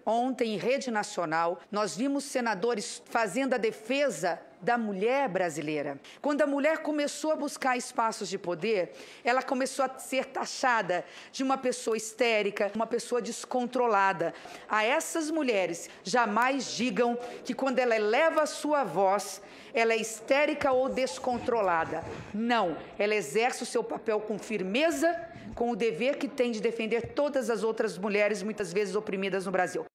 Ontem, em rede nacional, nós vimos senadores fazendo a defesa da mulher brasileira. Quando a mulher começou a buscar espaços de poder, ela começou a ser taxada de uma pessoa histérica, uma pessoa descontrolada. A essas mulheres, jamais digam que quando ela eleva a sua voz, ela é histérica ou descontrolada. Não, ela exerce o seu papel com firmeza, com o dever que tem de defender todas as outras mulheres, muitas vezes oprimidas no Brasil.